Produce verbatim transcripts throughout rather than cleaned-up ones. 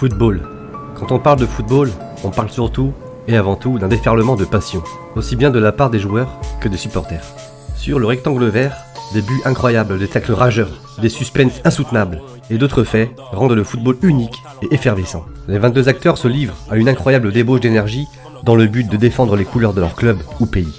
Football. Quand on parle de football, on parle surtout et avant tout d'un déferlement de passion, aussi bien de la part des joueurs que des supporters. Sur le rectangle vert, des buts incroyables, des tacles rageurs, des suspens insoutenables et d'autres faits rendent le football unique et effervescent. Les vingt-deux acteurs se livrent à une incroyable débauche d'énergie dans le but de défendre les couleurs de leur club ou pays.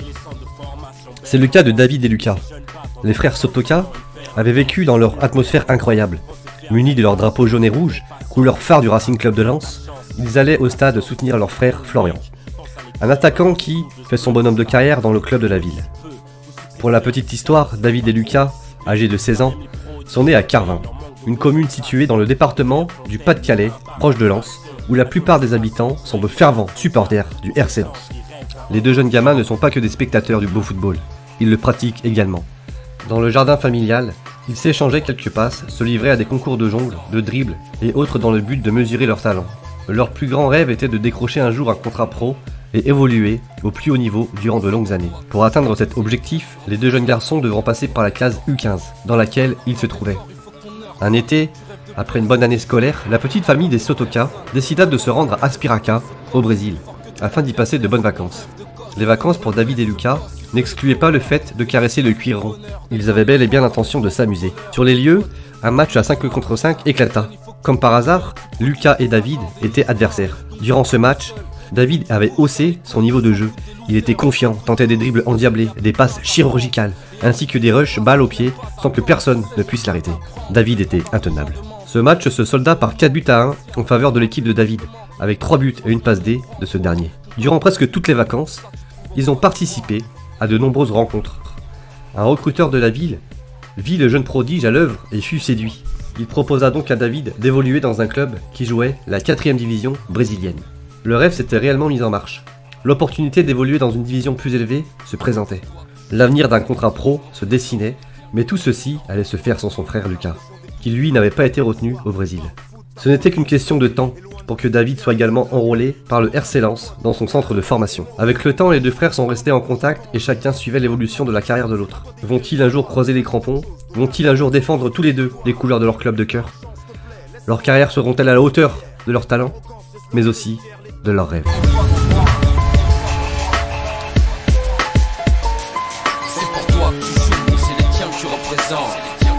C'est le cas de David et Lucas. Les frères Sotoka avaient vécu dans leur atmosphère incroyable. Munis de leur drapeau jaune et rouge, couleur phare du Racing Club de Lens, ils allaient au stade soutenir leur frère Florian. Un attaquant qui fait son bonhomme de carrière dans le club de la ville. Pour la petite histoire, David et Lucas, âgés de seize ans, sont nés à Carvin, une commune située dans le département du Pas-de-Calais, proche de Lens, où la plupart des habitants sont de fervents supporters du R C Lens. Les deux jeunes gamins ne sont pas que des spectateurs du beau football, ils le pratiquent également. Dans le jardin familial, ils s'échangeaient quelques passes, se livraient à des concours de jongle, de dribble et autres dans le but de mesurer leur talent. Leur plus grand rêve était de décrocher un jour un contrat pro et évoluer au plus haut niveau durant de longues années. Pour atteindre cet objectif, les deux jeunes garçons devront passer par la classe U quinze, dans laquelle ils se trouvaient. Un été, après une bonne année scolaire, la petite famille des Sotoka décida de se rendre à Aspiraca, au Brésil, afin d'y passer de bonnes vacances. Les vacances pour David et Lucas n'excluaient pas le fait de caresser le cuir rond. Ils avaient bel et bien l'intention de s'amuser. Sur les lieux, un match à cinq contre cinq éclata. Comme par hasard, Lucas et David étaient adversaires. Durant ce match, David avait haussé son niveau de jeu. Il était confiant, tentait des dribbles endiablés, des passes chirurgicales, ainsi que des rushs balles au pied, sans que personne ne puisse l'arrêter. David était intenable. Ce match se solda par quatre buts à un en faveur de l'équipe de David, avec trois buts et une passe D de ce dernier. Durant presque toutes les vacances, ils ont participé à de nombreuses rencontres. Un recruteur de la ville vit le jeune prodige à l'œuvre et fut séduit. Il proposa donc à David d'évoluer dans un club qui jouait la quatrième division brésilienne. Le rêve s'était réellement mis en marche. L'opportunité d'évoluer dans une division plus élevée se présentait. L'avenir d'un contrat pro se dessinait, mais tout ceci allait se faire sans son frère Lucas, qui lui n'avait pas été retenu au Brésil. Ce n'était qu'une question de temps pour que David soit également enrôlé par le R C Lens dans son centre de formation. Avec le temps, les deux frères sont restés en contact et chacun suivait l'évolution de la carrière de l'autre. Vont-ils un jour croiser les crampons? Vont-ils un jour défendre tous les deux les couleurs de leur club de cœur? Leurs carrières seront-elles à la hauteur de leur talent, mais aussi de leurs rêves? C'est pour toi que tu joues, c'est les tiens que tu représentes.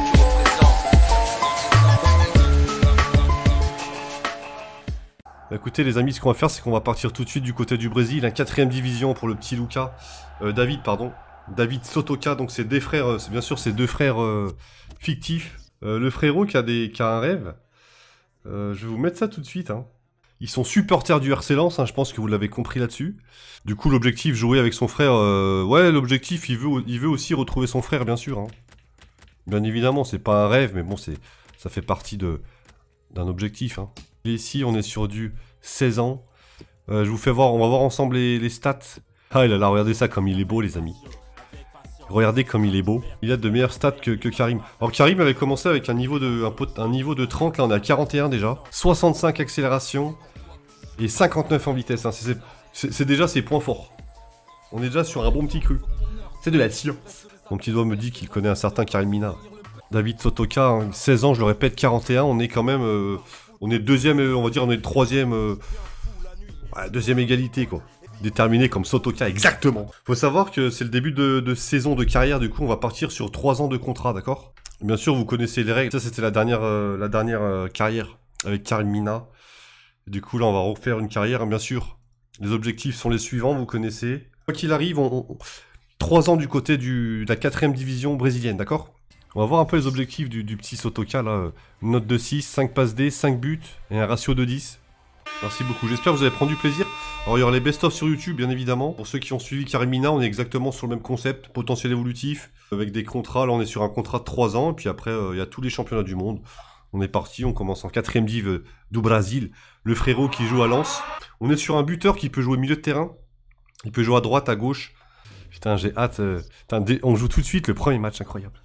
Écoutez les amis, ce qu'on va faire, c'est qu'on va partir tout de suite du côté du Brésil, un quatrième division pour le petit Lucas, euh, David pardon, David Sotoka, donc c'est des frères, euh, c'est bien sûr c'est deux frères euh, fictifs. Euh, le frérot qui a, des, qui a un rêve, euh, je vais vous mettre ça tout de suite. Hein. Ils sont supporters du R C Lens, hein, je pense que vous l'avez compris là-dessus. Du coup l'objectif, jouer avec son frère, euh, ouais l'objectif, il veut, il veut aussi retrouver son frère bien sûr. Hein. Bien évidemment, c'est pas un rêve, mais bon, c'est, ça fait partie de, d'un objectif. Hein. Et ici, on est sur du seize ans. Euh, je vous fais voir, on va voir ensemble les, les stats. Ah, il a là, regardez ça comme il est beau, les amis. Regardez comme il est beau. Il a de meilleures stats que, que Karim. Alors, Karim avait commencé avec un niveau de, un, pot, un niveau de trente, là, on est à quarante et un déjà. soixante-cinq accélération et cinquante-neuf en vitesse. Hein. C'est déjà ses points forts. On est déjà sur un bon petit cru. C'est de la science. Mon petit doigt me dit qu'il connaît un certain Karim Mina. David Sotoka, hein, seize ans, je le répète, quarante et un. On est quand même... Euh, On est deuxième, on va dire, on est le troisième, euh, ouais, deuxième égalité, quoi. Déterminé comme Sotoka, exactement. Faut savoir que c'est le début de, de saison de carrière, du coup, on va partir sur trois ans de contrat, d'accord? Bien sûr, vous connaissez les règles. Ça, c'était la dernière, euh, la dernière euh, carrière avec Karim Mina. Du coup, là, on va refaire une carrière, bien sûr. Les objectifs sont les suivants, vous connaissez. Quoi qu'il arrive, on, on, trois ans du côté du, de la quatrième division brésilienne, d'accord? On va voir un peu les objectifs du, du petit Sotoka là. Une note de six, cinq passes D, cinq buts et un ratio de dix. Merci beaucoup. J'espère que vous avez pris du plaisir. Alors il y aura les best-of sur YouTube bien évidemment. Pour ceux qui ont suivi Karim Mina, on est exactement sur le même concept. Potentiel évolutif. Avec des contrats. Là on est sur un contrat de trois ans. Et puis après euh, il y a tous les championnats du monde. On est parti. On commence en quatrième div euh, du Brésil. Le frérot qui joue à Lens. On est sur un buteur qui peut jouer milieu de terrain. Il peut jouer à droite, à gauche. Putain j'ai hâte. Euh... Putain, on joue tout de suite le premier match incroyable.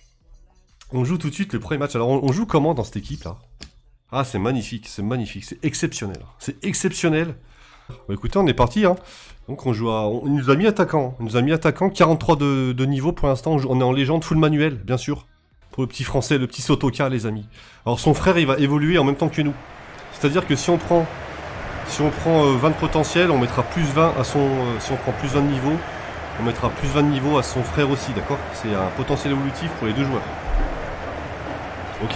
On joue tout de suite le premier match. Alors, on, on joue comment dans cette équipe là? Ah, c'est magnifique, c'est magnifique, c'est exceptionnel. C'est exceptionnel. Bah, écoutez, on est parti. Hein. Donc, on joue à. On, il nous a mis attaquant. Il nous a mis attaquant. quarante-trois de, de niveau pour l'instant. On, on est en légende full manuel, bien sûr. Pour le petit français, le petit Sotoka, les amis. Alors, son frère, il va évoluer en même temps que nous. C'est-à-dire que si on prend, si on prend euh, vingt de potentiel, on mettra plus vingt à son... Euh, si on prend plus vingt de niveau, on mettra plus vingt de niveau à son frère aussi, d'accord? C'est un potentiel évolutif pour les deux joueurs. Ok?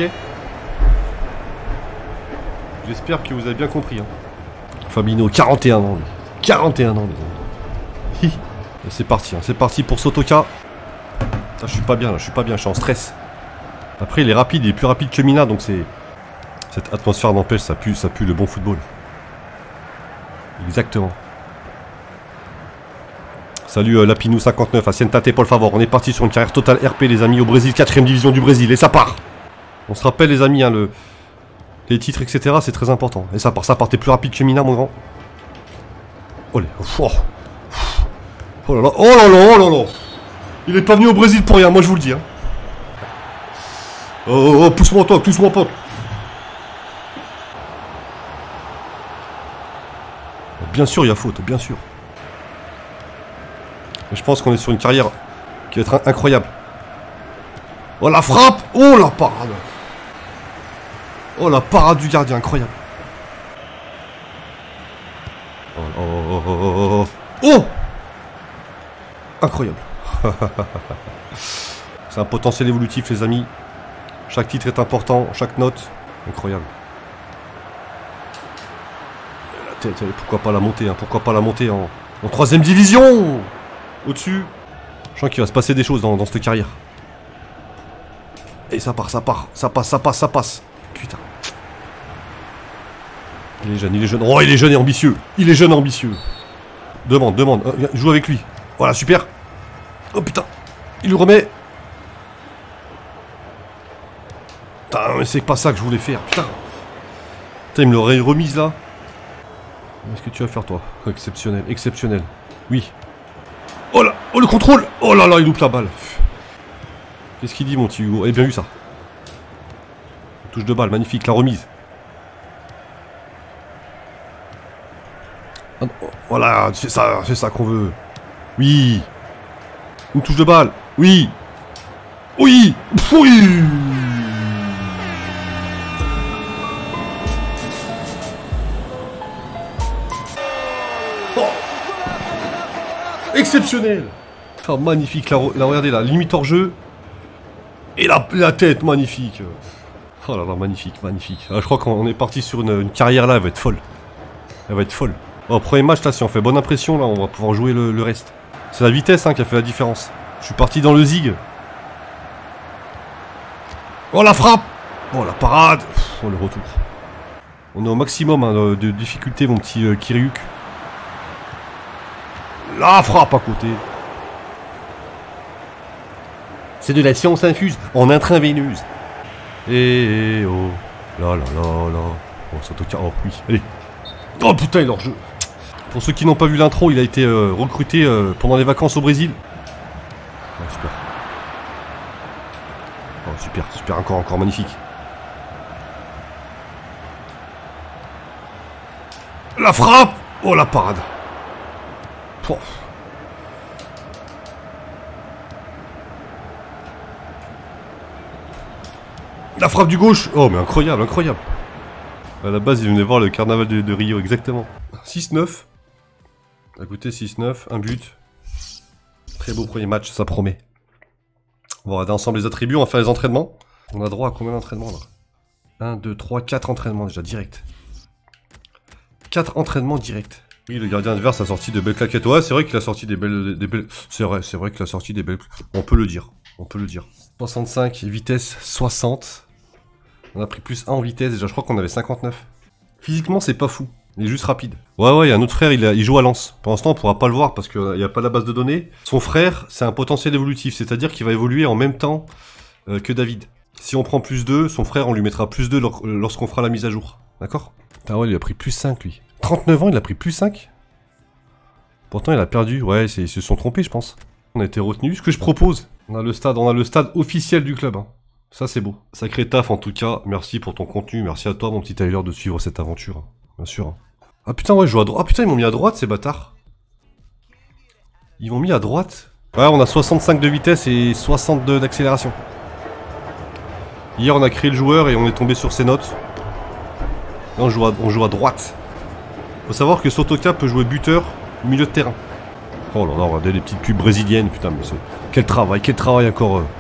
J'espère que vous avez bien compris. Hein. Fabinho, quarante et un ans. Lui. quarante et un ans, les amis. C'est parti, hein. C'est parti pour Sotoka. Je suis pas bien, là. Je suis pas bien, je suis en stress. Après, il est rapide, il est plus rapide que Mina, donc c'est... Cette atmosphère n'empêche, ça pue, ça pue le bon football. Exactement. Salut euh, Lapinou cinquante-neuf, Acientate por favor. On est parti sur une carrière totale R P, les amis, au Brésil, quatrième division du Brésil, et ça part. On se rappelle, les amis, hein, le... les titres, et cetera, c'est très important. Et ça part, ça part, t'es plus rapide que Mina, mon grand. Oh, les... oh. Oh là là, oh là là, oh là là. Il est pas venu au Brésil pour rien, moi je vous le dis. Hein. Oh, oh, oh, pousse-moi toi, pousse-moi pas. Bien sûr, il y a faute, bien sûr. Et je pense qu'on est sur une carrière qui va être incroyable. Oh la frappe! Oh la parade! Oh la parade du gardien, incroyable. Oh oh oh oh oh oh! Oh incroyable. C'est un potentiel évolutif, les amis. Chaque titre est important, chaque note. Incroyable. La tête, pourquoi pas la montée, hein, pourquoi pas la montée en, en troisième division. Au-dessus. Je sens qu'il va se passer des choses dans, dans cette carrière. Et ça part, ça part, ça passe, ça passe, ça passe. Putain. Il est jeune, il est jeune. Oh, il est jeune et ambitieux. Il est jeune et ambitieux. Demande, demande. Euh, joue avec lui. Voilà, super. Oh putain. Il lui remet. Putain, mais c'est pas ça que je voulais faire. Putain. Putain, il me l'aurait remise là. Qu'est-ce que tu vas faire toi? Exceptionnel, exceptionnel. Oui. Oh là, oh le contrôle. Oh là là, il loupe la balle. Qu'est-ce qu'il dit mon petit Hugo? Eh bien vu ça. Touche de balle, magnifique, la remise. Voilà, c'est ça, c'est ça qu'on veut. Oui. Une touche de balle. Oui. Oui. Oui. Oh. Exceptionnel. Oh, magnifique, la, la regardez là, limite hors jeu. Et la, la tête, magnifique. Oh là là, magnifique, magnifique. Ah, je crois qu'on est parti sur une, une carrière là, elle va être folle. Elle va être folle. Oh, premier match là, si on fait bonne impression là, on va pouvoir jouer le, le reste. C'est la vitesse hein, qui a fait la différence. Je suis parti dans le zig. Oh la frappe. Oh la parade. Oh le retour. On est au maximum hein, de, de difficulté mon petit euh, Kiryuk. La frappe à côté. C'est de la science infuse en intraveineuse. Et eh, oh. Là là là là. Oh Sotoka. Oh oui. Allez. Oh putain il est hors jeu. Pour ceux qui n'ont pas vu l'intro, il a été euh, recruté euh, pendant les vacances au Brésil. Oh, super. Oh, super, super, encore, encore, magnifique. La frappe. Oh, la parade. Oh. La frappe du gauche. Oh, mais incroyable, incroyable. À la base, il venait voir le carnaval de, de Rio, exactement. six neuf. Écoutez, six neuf, un but. Très beau premier match, ça promet. On va regarder ensemble les attributs, on va faire les entraînements. On a droit à combien d'entraînements là? un, deux, trois, quatre entraînements déjà, direct. quatre entraînements directs. Oui, le gardien adverse a sorti de belles claquettes. Ouais, c'est vrai qu'il a sorti des belles... Des belles... C'est vrai, c'est vrai qu'il a sorti des belles... On peut le dire, on peut le dire. soixante-cinq, vitesse soixante. On a pris plus un en vitesse, déjà je crois qu'on avait cinquante-neuf. Physiquement, c'est pas fou. Il est juste rapide. Ouais, ouais, il y a un autre frère, il, a, il joue à Lens. Pour l'instant, on pourra pas le voir parce qu'il n'y a pas la base de données. Son frère, c'est un potentiel évolutif, c'est-à-dire qu'il va évoluer en même temps euh, que David. Si on prend plus deux, son frère, on lui mettra plus deux lor lorsqu'on fera la mise à jour. D'accord? Ah ouais, il a pris plus cinq, lui. trente-neuf ans, il a pris plus cinq? Pourtant, il a perdu. Ouais, ils se sont trompés, je pense. On a été retenus. Ce que je propose, on a le stade, on a le stade officiel du club. Hein. Ça, c'est beau. Sacré taf, en tout cas. Merci pour ton contenu. Merci à toi, mon petit Tyler, de suivre cette aventure. Hein. Bien sûr. Hein. Ah putain, ouais, je joue à droite. Ah putain, ils m'ont mis à droite, ces bâtards. Ils m'ont mis à droite. Ouais, on a soixante-cinq de vitesse et soixante-deux d'accélération. Hier, on a créé le joueur et on est tombé sur ses notes. Là, on joue à, on joue à droite. Faut savoir que Sotoka peut jouer buteur au milieu de terrain. Oh là là, regardez les petites pubs brésiliennes, putain, mais c'est... Quel travail, quel travail encore. Euh...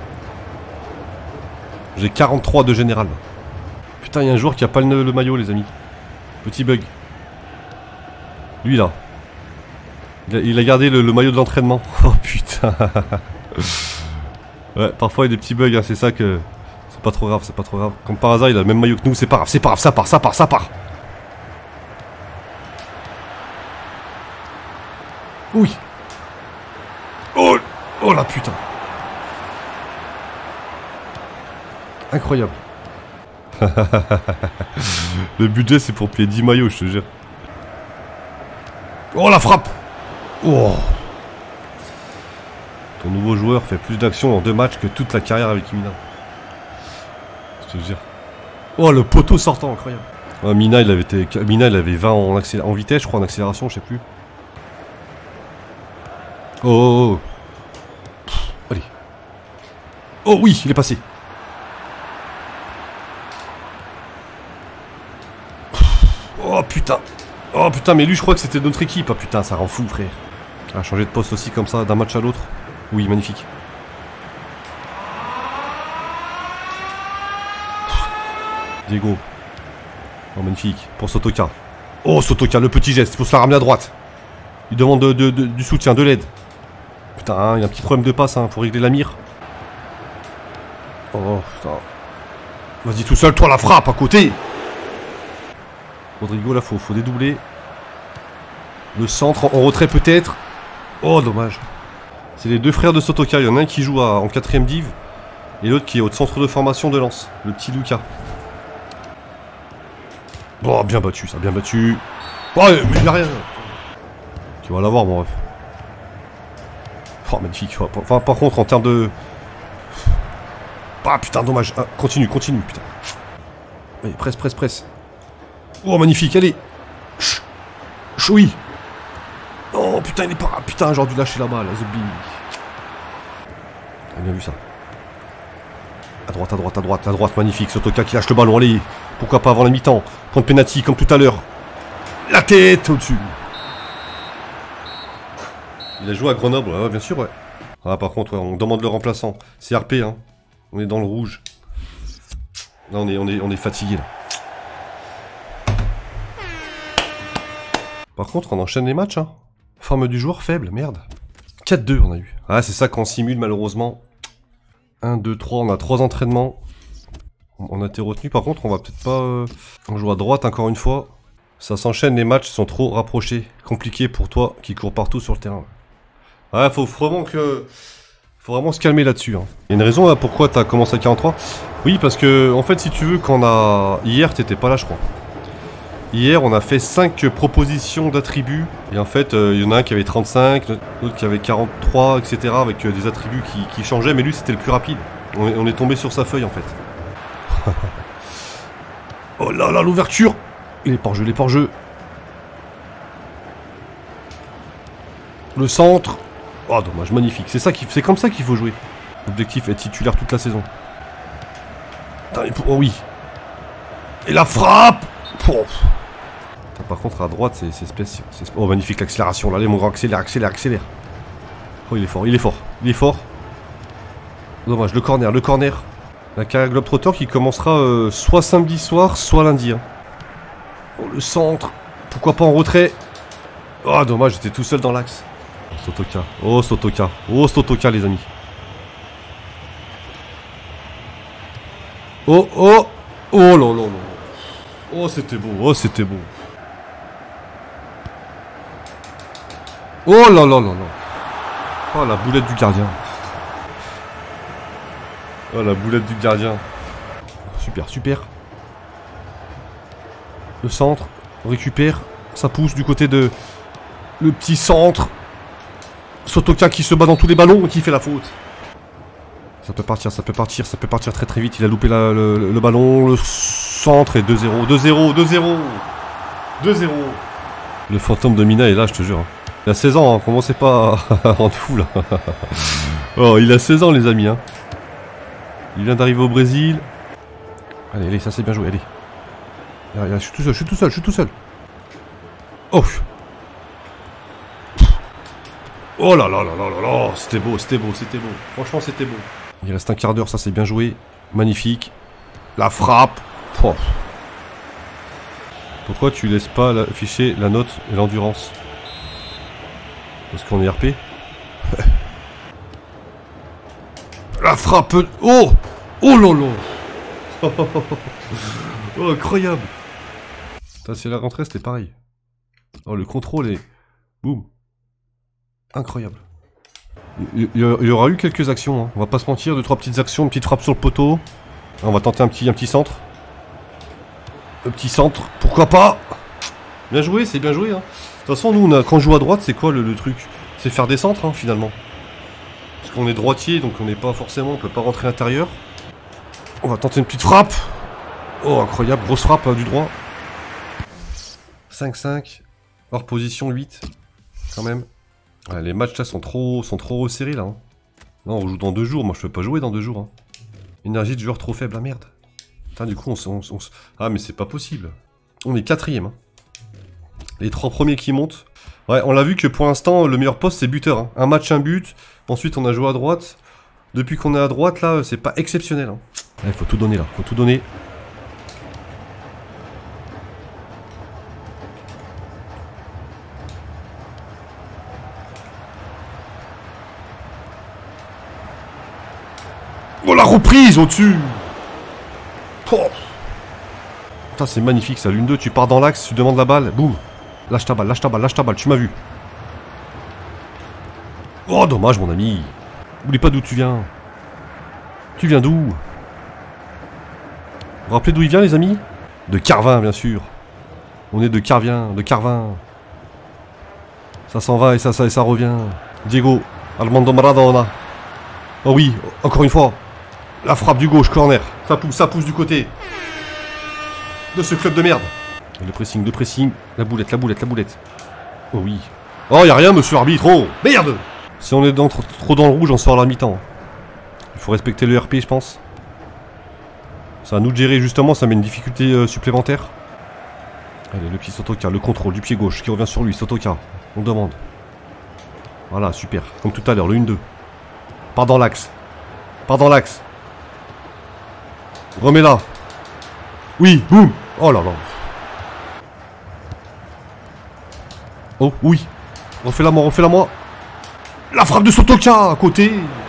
J'ai quarante-trois de général. Putain, il y a un joueur qui a pas le, le maillot, les amis. Petit bug. Lui, là. Il a, il a gardé le, le maillot de l'entraînement. Oh, putain. Ouais, parfois, il y a des petits bugs, hein, c'est ça que... C'est pas trop grave, c'est pas trop grave. Comme par hasard, il a le même maillot que nous, c'est pas grave, c'est pas grave, ça part, ça part, ça part. Oui. Oh, oh la putain. Incroyable. Le budget c'est pour plier dix maillots, je te jure. Oh la frappe. Oh. Ton nouveau joueur fait plus d'actions en deux matchs que toute la carrière avec Mina. Je te jure. Oh le poteau sortant, incroyable. Oh, Mina il avait été... Mina il avait vingt en, accélé... en vitesse je crois, en accélération, je sais plus. Oh, oh, oh. Pff, allez. Oh oui, il est passé. Oh putain. Oh putain, mais lui je crois que c'était notre équipe. Ah putain, ça rend fou frère. Ah, changer de poste aussi comme ça d'un match à l'autre. Oui, magnifique. Diego. Oh magnifique. Pour Sotoka. Oh Sotoka, le petit geste pour se la ramener à droite. Il demande de, de, de, du soutien, de l'aide. Putain, hein, il y a un petit problème de passe, hein, faut régler la mire. Oh putain. Vas-y tout seul, toi la frappe à côté. Rodrigo là, faut, faut dédoubler. Le centre en retrait peut-être. Oh dommage. C'est les deux frères de Sotoka, il y en a un qui joue à, en quatrième div. Et l'autre qui est au centre de formation de Lens. Le petit Lucas. Oh bien battu ça, bien battu. Oh mais il a rien. Tu vas l'avoir mon ref. Oh magnifique. Enfin par contre en termes de... Ah putain dommage. Ah, continue, continue putain. Allez presse, presse, presse. Oh magnifique, allez. Chut. Chut, oui. Oh putain il est pas... Ah, putain j'aurais dû lâcher là-bas là, Zobby. J'ai bien vu ça. À droite, à droite, à droite, à droite, magnifique. Sotoka qui lâche le ballon, allez. Pourquoi pas avant la mi-temps. Prendre penalty comme tout à l'heure. La tête au-dessus. Il a joué à Grenoble, ouais, bien sûr, ouais. Ah, par contre, ouais, on demande le remplaçant. C'est R P, hein. On est dans le rouge. Là, on est, on est, on est fatigué, là. Par contre, on enchaîne les matchs, hein. Forme du joueur faible, merde. quatre deux, on a eu. Ah, c'est ça qu'on simule, malheureusement. un, deux, trois, on a trois entraînements. On a été retenu, par contre, on va peut-être pas... Euh... On joue à droite, encore une fois. Ça s'enchaîne, les matchs sont trop rapprochés. Compliqué pour toi, qui court partout sur le terrain. Ouais, faut vraiment que... Faut vraiment se calmer là-dessus. Hein. Il y a une raison là, pourquoi t'as commencé à quarante-trois. Oui, parce que, en fait, si tu veux, quand on a... Hier, t'étais pas là, je crois. Hier, on a fait cinq propositions d'attributs. Et en fait, il euh, y en a un qui avait trente-cinq, l'autre qui avait quarante-trois, et cetera. Avec euh, des attributs qui, qui changeaient, mais lui, c'était le plus rapide. On est, on est tombé sur sa feuille, en fait. Oh là là, l'ouverture. Il est hors jeu, il est hors jeu. Le centre. Oh, dommage, magnifique. C'est ça qui, c'est comme ça qu'il faut jouer. L'objectif est titulaire toute la saison. Oh oui. Et la frappe. Oh. Par contre, à droite, c'est spécial. Oh, magnifique l'accélération. Là, allez, mon grand, accélère, accélère, accélère. Oh, il est fort, il est fort, il est fort. Dommage, le corner, le corner. La carrière Globetrotter qui commencera euh, soit samedi soir, soit lundi. Hein. Oh, le centre. Pourquoi pas en retrait. Oh, dommage, j'étais tout seul dans l'axe. Sotoka. Oh, Sotoka. Oh, Sotoka, les amis. Oh, oh. Oh là là là. Oh, c'était beau. Oh, c'était beau. Oh là là là là. Oh, la boulette du gardien. Oh, la boulette du gardien. Super, super. Le centre. On récupère. Ça pousse du côté de... Le petit centre. Sotoka qui se bat dans tous les ballons et qui fait la faute. Ça peut partir, ça peut partir, ça peut partir très très vite. Il a loupé la, le, le, le ballon. Le centre est deux zéro. deux zéro, deux zéro. deux zéro. Le fantôme de Mina est là, je te jure. Il a seize ans, hein. Commencez pas à rendre fou là. Oh, il a seize ans, les amis. Hein. Il vient d'arriver au Brésil. Allez, allez, ça c'est bien joué, allez. Je suis tout seul, je suis tout seul, je suis tout seul. Oh. Oh là là là là là là. C'était beau, c'était beau, c'était beau. Franchement, c'était beau. Il reste un quart d'heure, ça c'est bien joué. Magnifique. La frappe. Oh. Pourquoi tu laisses pas afficher la note et l'endurance? Parce qu'on est R P. La frappe. Oh. Oh là là. Oh, incroyable. C'est la rentrée, c'était pareil. Oh, le contrôle est... Boum. Incroyable. Il y, il y aura eu quelques actions, hein. On va pas se mentir. Deux, trois petites actions, une petite frappe sur le poteau. On va tenter un petit, un petit centre. Un petit centre, pourquoi pas. Bien joué, c'est bien joué, hein. De toute façon, nous, on a, quand on joue à droite, c'est quoi le, le truc? C'est faire des centres, hein, finalement. Parce qu'on est droitier, donc on n'est pas forcément... On peut pas rentrer à l'intérieur. On va tenter une petite frappe. Oh, incroyable, grosse frappe hein, du droit. cinq cinq. Hors position huit. Quand même. Ouais, les matchs là sont trop, sont trop resserrés là. Hein. Non, on joue dans deux jours. Moi je peux pas jouer dans deux jours. Hein. Énergie de joueur trop faible, la merde. Putain, du coup on, on, on, ah, mais c'est pas possible. On est quatrième. Hein. Les trois premiers qui montent. Ouais, on l'a vu que pour l'instant, le meilleur poste c'est buteur. Hein. Un match, un but. Ensuite, on a joué à droite. Depuis qu'on est à droite là, c'est pas exceptionnel. Hein. Il faut tout donner là. Faut tout donner. Oh, la reprise au-dessus. Oh. Putain, c'est magnifique ça. L'une deux, tu pars dans l'axe, tu demandes la balle. Boum. Lâche ta balle, lâche ta balle, lâche ta balle. Tu m'as vu. Oh, dommage, mon ami. Oublie pas d'où tu viens. Tu viens d'où? Vous vous rappelez d'où il vient, les amis? De Carvin, bien sûr. On est de Carvin, de Carvin. Ça s'en va et ça, ça, et ça revient. Diego Armando Maradona. Oh oui, encore une fois. La frappe du gauche, corner. Ça pousse, ça pousse du côté de ce club de merde. Et le pressing, le pressing. La boulette, la boulette, la boulette. Oh oui. Oh, y a rien, monsieur arbitre. Oh, merde. Si on est dans, trop, trop dans le rouge, on sort à la mi-temps. Il faut respecter le R P, je pense. Ça à nous de gérer, justement. Ça met une difficulté euh, supplémentaire. Allez, le petit Sotoka, le contrôle du pied gauche qui revient sur lui. Sotoka, on demande. Voilà, super. Comme tout à l'heure, le un deux. Pars dans l'axe. Pars dans l'axe. Remets là. Oui, boum. Oh là là. Oh, oui. Refais-la moi, refais-la moi. La frappe de Sotoka à côté.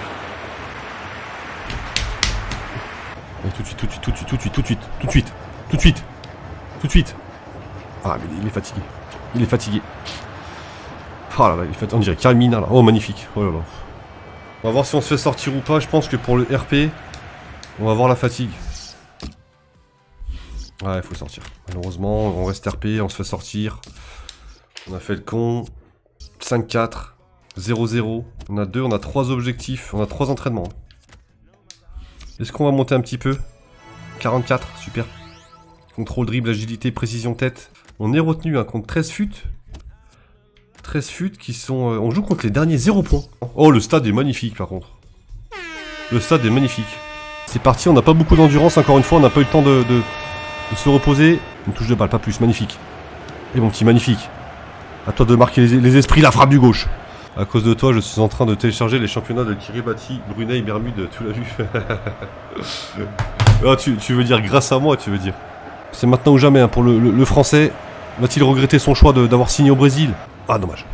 Et tout de suite, tout de suite, tout de suite, tout de suite, tout de suite, tout de suite, tout de suite, tout de suite. Ah, mais il est fatigué. Il est fatigué. Oh là là, il est fatigué. On dirait Carmina là. Oh, magnifique. Oh là là. On va voir si on se fait sortir ou pas. Je pense que pour le R P, on va voir la fatigue. Ouais, il faut sortir. Malheureusement, on reste R P, on se fait sortir. On a fait le con. cinq quatre. zéro zéro. On a deux, on a trois objectifs. On a trois entraînements. Est-ce qu'on va monter un petit peu? quarante-quatre, super. Contrôle, dribble, agilité, précision, tête. On est retenu hein, contre treize fut. treize fut qui sont... Euh, on joue contre les derniers zéro points. Oh, le stade est magnifique par contre. Le stade est magnifique. C'est parti, on n'a pas beaucoup d'endurance encore une fois. On n'a pas eu le temps de, de, de se reposer. Une touche de balle, pas plus, magnifique. Et mon petit magnifique. À toi de marquer les, les esprits, la frappe du gauche. À cause de toi, je suis en train de télécharger les championnats de Kiribati, Brunei, Bermude, tu l'as vu. Oh, tu, tu veux dire grâce à moi, tu veux dire. C'est maintenant ou jamais hein, pour le, le, le français. Va-t-il regretter son choix d'avoir signé au Brésil? Ah, dommage.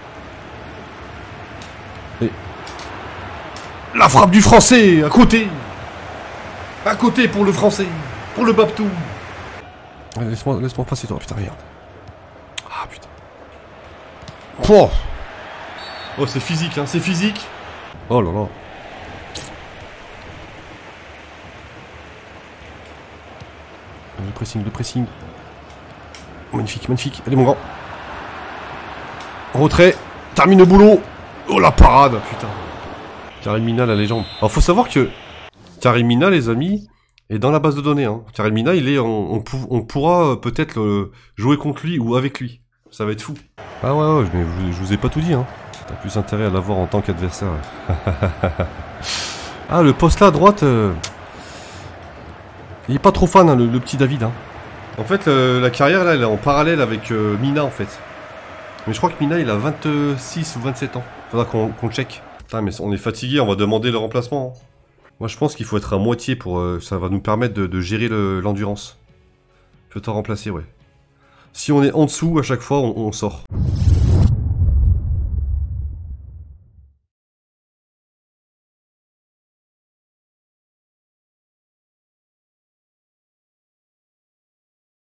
Et... la frappe du français, à côté. À côté pour le français. Pour le Babtou. Laisse-moi laisse passer toi, putain, merde. Ah, putain. Oh, oh c'est physique, hein, c'est physique. Oh là là. Le pressing, le pressing. Magnifique, magnifique. Allez, mon grand. Retrait. Termine le boulot. Oh, la parade, putain. Karimina, la légende. Alors, faut savoir que Karimina, les amis, est dans la base de données. Hein. Karimina, il est, on, on, on pourra euh, peut-être euh, jouer contre lui ou avec lui. Ça va être fou. Ah ouais, ouais, mais je, je vous ai pas tout dit. Hein. T'as plus intérêt à l'avoir en tant qu'adversaire. Ah, le poste là à droite... Euh... Il est pas trop fan, hein, le, le petit David. Hein. En fait, le- la carrière, là, elle est en parallèle avec euh, Mina, en fait. Mais je crois que Mina, il a vingt-six ou vingt-sept ans. Faudra qu'on qu'on check. Putain, mais on est fatigué, on va demander le remplacement. hein. Moi, je pense qu'il faut être à moitié pour... euh, ça va nous permettre de, de gérer le- l'endurance. Je vais te remplacer, ouais. Si on est en dessous, à chaque fois, on, on sort.